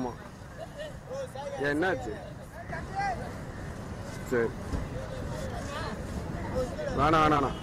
ஆமா. என்னாச்சு? சரி வேணாம் வேணாம்.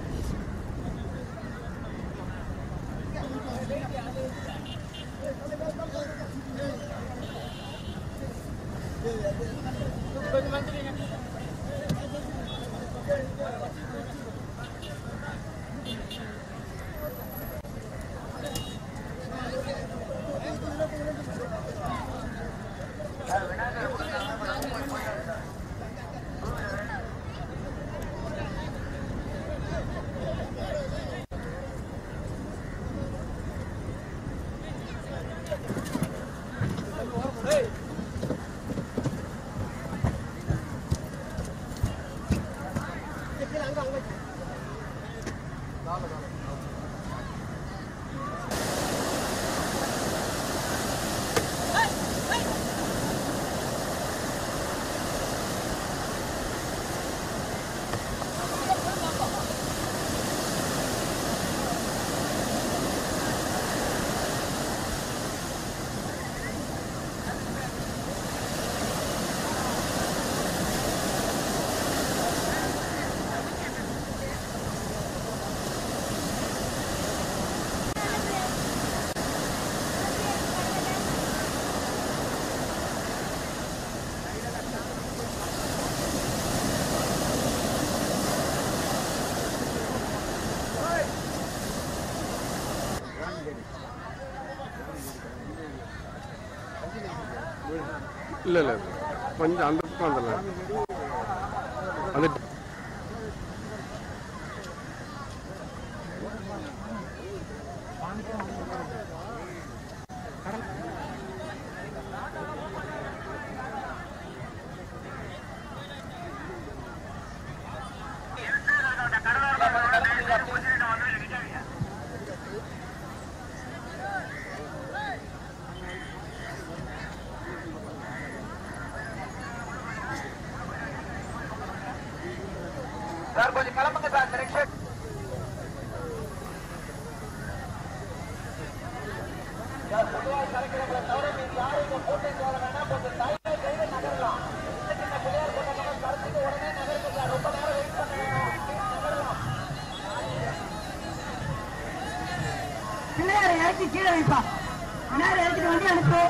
இல்லை இல்லை கொஞ்சம் அந்த பக்கம் வந்துடலாம். அது சார் கொஞ்சம் கிளம்புங்க சார். செலக்ஷன் பொதுவாக கலைக்கிறவங்களை தவிர நீங்க யாரும் இங்க போட்டு போக வேணாம். கொஞ்சம் தயவு செய்து நகரலாம். சின்ன பிள்ளையார் கொண்டவங்க கருத்துக்கு உடனே நகருங்க சார். ரொம்ப நேரம் வெயிட் பண்ணுங்க. நகரலாம். பிள்ளையாரை இறக்கி கீழே வைப்பா. பிள்ளையாரை இறக்கிட்டு வண்டி அனுப்பு.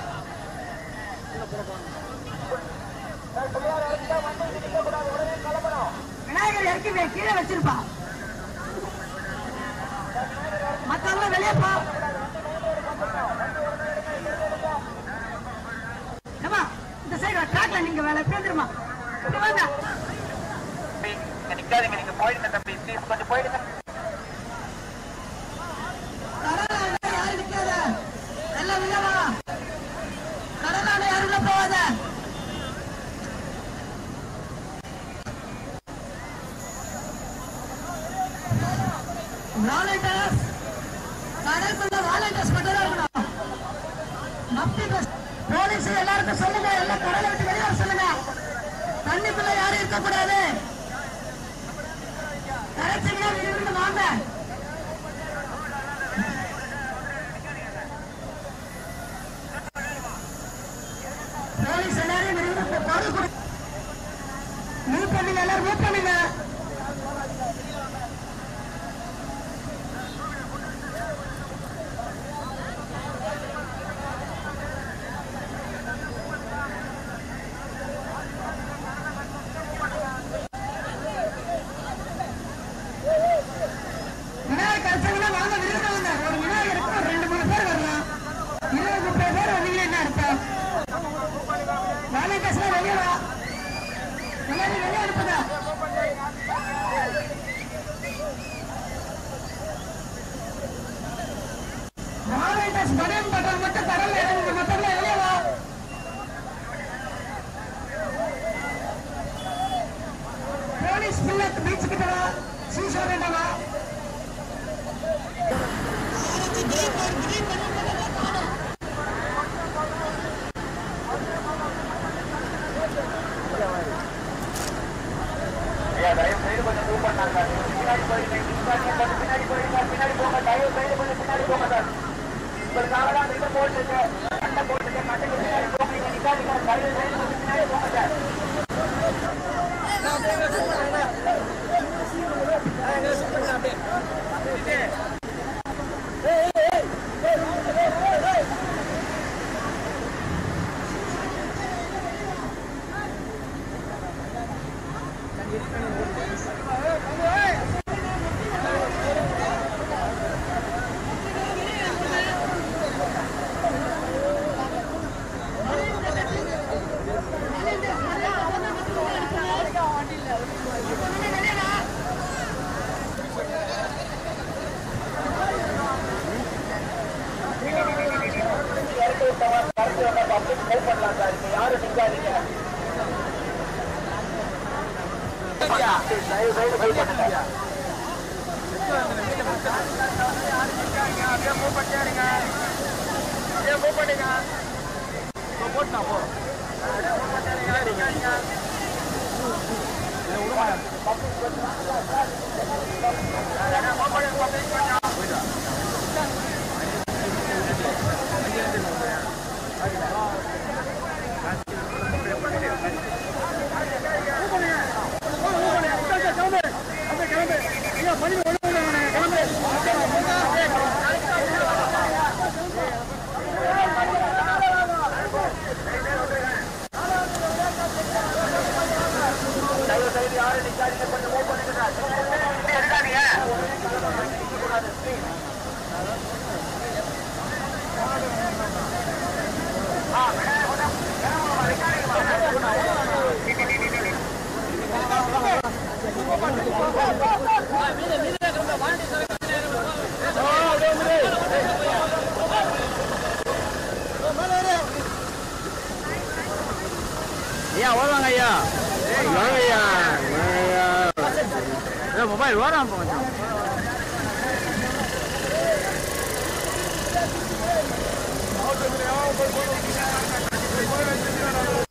பிள்ளையார் இறக்கிட்டா வண்டி நிற்க கூடாது. உடனே கிளம்பணும். விநாயகர் இறக்கி கீழே வச்சிருப்பா. மத்தவங்க வெளியே போ. இந்த சைடு ட்ராக்ல நீங்க வேலை பேந்துருமா. நிக்காதீங்க. நீங்க போயிடுங்க தம்பி. ப்ளீஸ் கொஞ்சம் போயிடுங்க. யாரும் நிக்காத. எல்லாம் உள்ளவா. கடலால யாரும் உள்ள போவாத. வாலண்டியர்ஸ் கடற்குள்ள வாலண்டியர்ஸ் மட்டும் தான் இருக்கணும். மப்டி பஸ் போலீஸ் எல்லாருக்கும் சொல்லுங்க. எல்லாம் கடலை விட்டு வெளியே வர சொல்லுங்க. தண்ணிக்குள்ள யாரும் இருக்கக்கூடாது. கரைச்சிங்கன்னா விருந்து வாங்க. போலீஸ் எல்லாரும் விருந்து பொருள் மூவ் பண்ணுங்க. எல்லாரும் மூவ் பண்ணுங்க. பீச் கிட்ட சீசா வேண்டாமா. தயவு செய்து கொஞ்சம் மூவ் பண்ணாங்க. பின்னாடி போயிருங்க. பின்னாடி போயிருங்க. பின்னாடி போங்க. தயவு செய்து கொஞ்சம் பின்னாடி போங்க சார். உங்களுக்காக தான் இதை போட்டுருக்கு. கட்டை போட்டுருக்கு. கட்டைக்கு பின்னாடி ஐயா ஓடுவாங்க ஐயா மொபைல் ஓடாம கொஞ்சம் Thank you.